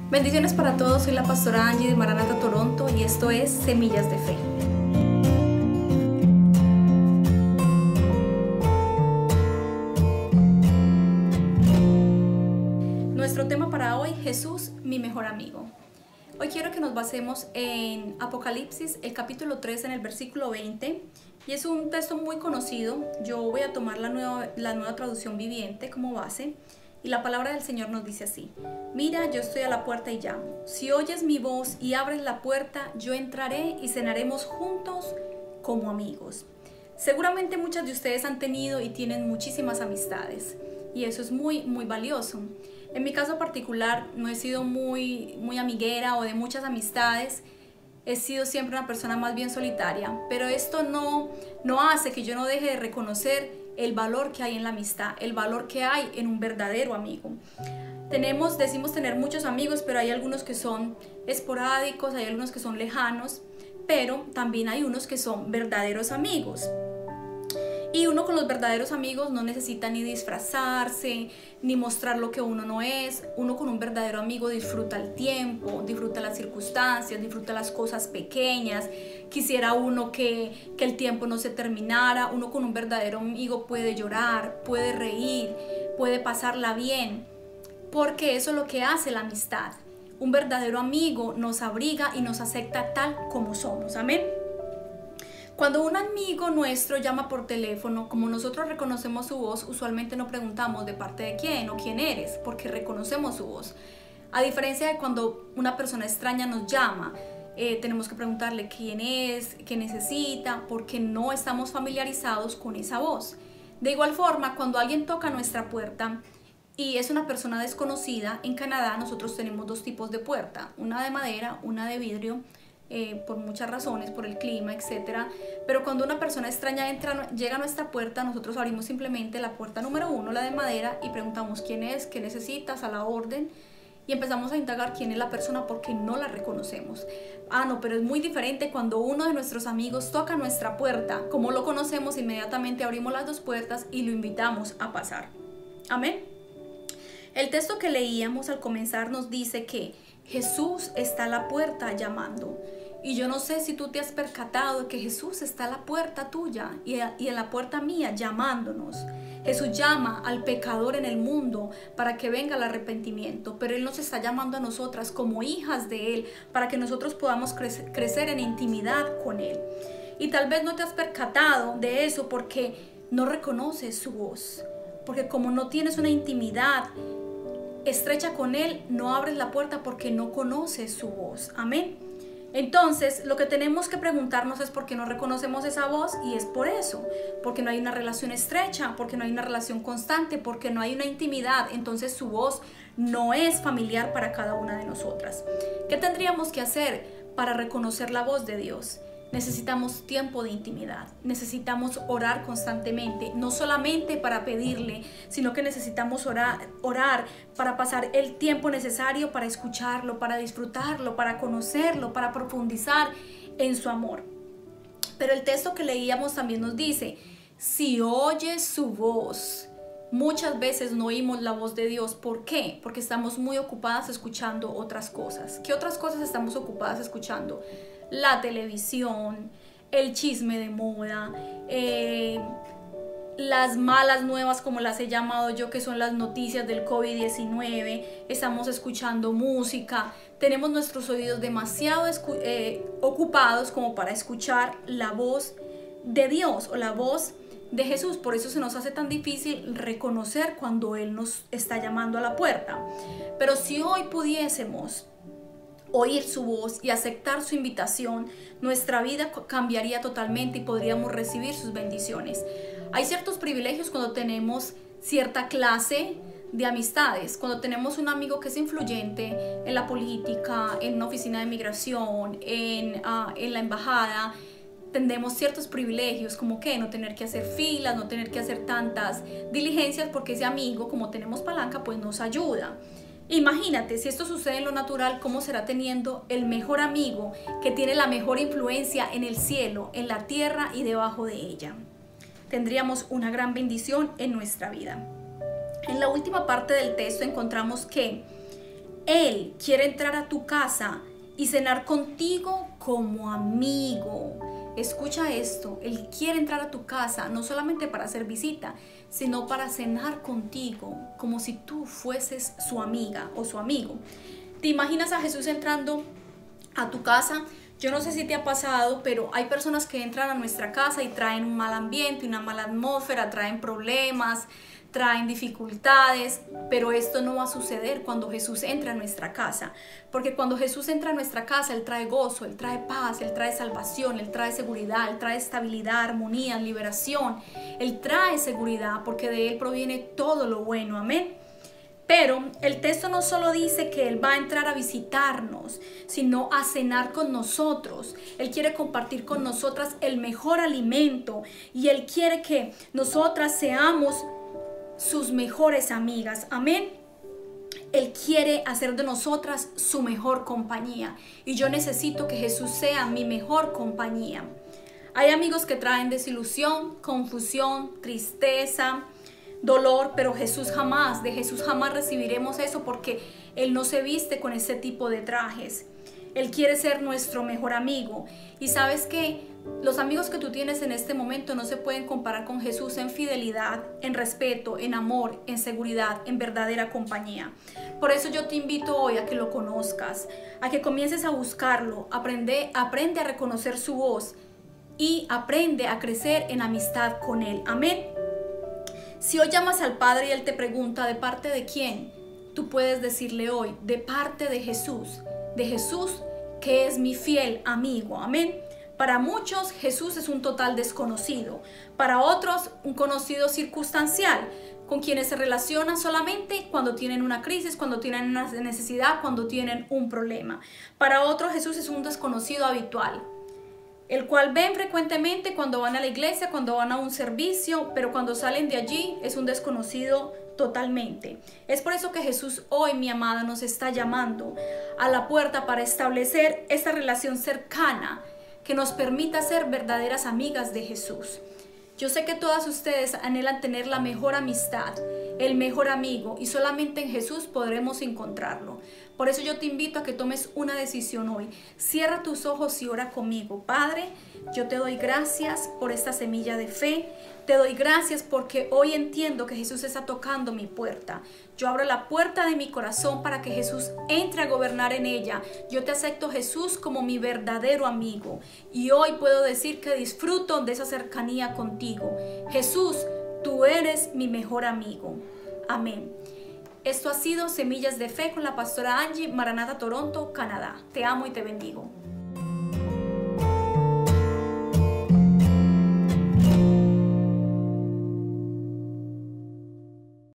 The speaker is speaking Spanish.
Bendiciones para todos, soy la pastora Angie de Maranatha Toronto y esto es Semillas de Fe. Nuestro tema para hoy, Jesús, mi mejor amigo. Hoy quiero que nos basemos en Apocalipsis, el capítulo 3, en el versículo 20. Y es un texto muy conocido. Yo voy a tomar la nueva traducción viviente como base. Y la palabra del Señor nos dice así: mira, yo estoy a la puerta y llamo. Si oyes mi voz y abres la puerta, yo entraré y cenaremos juntos como amigos. Seguramente muchas de ustedes han tenido y tienen muchísimas amistades. Y eso es muy, muy valioso. En mi caso particular, no he sido muy amiguera o de muchas amistades. He sido siempre una persona más bien solitaria. Pero esto no hace que yo no deje de reconocer el valor que hay en la amistad, el valor que hay en un verdadero amigo. Decimos tener muchos amigos, pero hay algunos que son esporádicos, hay algunos que son lejanos, pero también hay unos que son verdaderos amigos. Y uno con los verdaderos amigos no necesita ni disfrazarse, ni mostrar lo que uno no es. Uno con un verdadero amigo disfruta el tiempo, disfruta las circunstancias, disfruta las cosas pequeñas. Quisiera uno que el tiempo no se terminara. Uno con un verdadero amigo puede llorar, puede reír, puede pasarla bien, porque eso es lo que hace la amistad. Un verdadero amigo nos abriga y nos acepta tal como somos. Amén. Cuando un amigo nuestro llama por teléfono, como nosotros reconocemos su voz, usualmente no preguntamos de parte de quién o quién eres, porque reconocemos su voz. A diferencia de cuando una persona extraña nos llama, tenemos que preguntarle quién es, qué necesita, porque no estamos familiarizados con esa voz. De igual forma, cuando alguien toca nuestra puerta y es una persona desconocida, en Canadá nosotros tenemos dos tipos de puerta, una de madera, una de vidrio. Por muchas razones, por el clima, etc. Pero cuando una persona extraña llega a nuestra puerta, nosotros abrimos simplemente la puerta número 1, la de madera, y preguntamos quién es, qué necesitas, a la orden, y empezamos a indagar quién es la persona porque no la reconocemos. No, pero es muy diferente cuando uno de nuestros amigos toca nuestra puerta. Como lo conocemos, inmediatamente abrimos las dos puertas y lo invitamos a pasar. Amén. El texto que leíamos al comenzar nos dice que Jesús está a la puerta llamando. Y yo no sé si tú te has percatado que Jesús está a la puerta tuya y en la puerta mía llamándonos. Jesús llama al pecador en el mundo para que venga el arrepentimiento, pero Él nos está llamando a nosotras como hijas de Él para que nosotros podamos crecer en intimidad con Él. Y tal vez no te has percatado de eso porque no reconoces su voz, porque como no tienes una intimidad estrecha con Él, no abres la puerta porque no conoces su voz. Amén. Entonces, lo que tenemos que preguntarnos es por qué no reconocemos esa voz, y es por eso, porque no hay una relación estrecha, porque no hay una relación constante, porque no hay una intimidad. Entonces su voz no es familiar para cada una de nosotras. ¿Qué tendríamos que hacer para reconocer la voz de Dios? Necesitamos tiempo de intimidad, necesitamos orar constantemente, no solamente para pedirle, sino que necesitamos orar para pasar el tiempo necesario para escucharlo, para disfrutarlo, para conocerlo, para profundizar en su amor. Pero el texto que leíamos también nos dice: si oyes su voz. Muchas veces no oímos la voz de Dios. ¿Por qué? Porque estamos muy ocupadas escuchando otras cosas. ¿Qué otras cosas estamos ocupadas escuchando? La televisión, el chisme de moda, las malas nuevas, como las he llamado yo, que son las noticias del COVID-19. Estamos escuchando música. Tenemos nuestros oídos demasiado ocupados como para escuchar la voz de Dios o la voz de Jesús. Por eso se nos hace tan difícil reconocer cuando Él nos está llamando a la puerta. Pero si hoy pudiésemos oír su voz y aceptar su invitación, nuestra vida cambiaría totalmente y podríamos recibir sus bendiciones. Hay ciertos privilegios cuando tenemos cierta clase de amistades. Cuando tenemos un amigo que es influyente en la política, en una oficina de migración, en la embajada, tendremos ciertos privilegios, como que no tener que hacer filas, no tener que hacer tantas diligencias, porque ese amigo, como tenemos palanca, pues nos ayuda. Imagínate, si esto sucede en lo natural, ¿cómo será teniendo el mejor amigo que tiene la mejor influencia en el cielo, en la tierra y debajo de ella? Tendríamos una gran bendición en nuestra vida. En la última parte del texto encontramos que Él quiere entrar a tu casa y cenar contigo como amigo. Escucha esto, Él quiere entrar a tu casa no solamente para hacer visita, sino para cenar contigo, como si tú fueses su amiga o su amigo. ¿Te imaginas a Jesús entrando a tu casa? Yo no sé si te ha pasado, pero hay personas que entran a nuestra casa y traen un mal ambiente, una mala atmósfera, traen problemas, traen dificultades, pero esto no va a suceder cuando Jesús entra a nuestra casa, porque cuando Jesús entra a nuestra casa, Él trae gozo, Él trae paz, Él trae salvación, Él trae seguridad, Él trae estabilidad, armonía, liberación, Él trae seguridad, porque de Él proviene todo lo bueno, amén. Pero el texto no solo dice que Él va a entrar a visitarnos, sino a cenar con nosotros. Él quiere compartir con nosotras el mejor alimento y Él quiere que nosotras seamos sus mejores amigas, amén. Él quiere hacer de nosotras su mejor compañía y yo necesito que Jesús sea mi mejor compañía. Hay amigos que traen desilusión, confusión, tristeza, dolor, pero de Jesús jamás recibiremos eso, porque Él no se viste con ese tipo de trajes. Él quiere ser nuestro mejor amigo. Y sabes que los amigos que tú tienes en este momento no se pueden comparar con Jesús en fidelidad, en respeto, en amor, en seguridad, en verdadera compañía. Por eso yo te invito hoy a que lo conozcas, a que comiences a buscarlo, aprende a reconocer su voz y aprende a crecer en amistad con Él. Amén. Si hoy llamas al Padre y Él te pregunta ¿de parte de quién?, tú puedes decirle hoy: de parte de Jesús que es mi fiel amigo. Amén. Para muchos Jesús es un total desconocido, para otros un conocido circunstancial, con quienes se relacionan solamente cuando tienen una crisis, cuando tienen una necesidad, cuando tienen un problema. Para otros Jesús es un desconocido habitual, el cual ven frecuentemente cuando van a la iglesia, cuando van a un servicio, pero cuando salen de allí es un desconocido totalmente. Es por eso que Jesús hoy, mi amada, nos está llamando a la puerta para establecer esta relación cercana que nos permita ser verdaderas amigas de Jesús. Yo sé que todas ustedes anhelan tener la mejor amistad, el mejor amigo, y solamente en Jesús podremos encontrarlo. Por eso yo te invito a que tomes una decisión hoy. Cierra tus ojos y ora conmigo. Padre, yo te doy gracias por esta semilla de fe. Te doy gracias porque hoy entiendo que Jesús está tocando mi puerta. Yo abro la puerta de mi corazón para que Jesús entre a gobernar en ella. Yo te acepto, Jesús, como mi verdadero amigo. Y hoy puedo decir que disfruto de esa cercanía contigo. Jesús, tú eres mi mejor amigo. Amén. Esto ha sido Semillas de Fe con la pastora Angie, Maranatha, Toronto, Canadá. Te amo y te bendigo.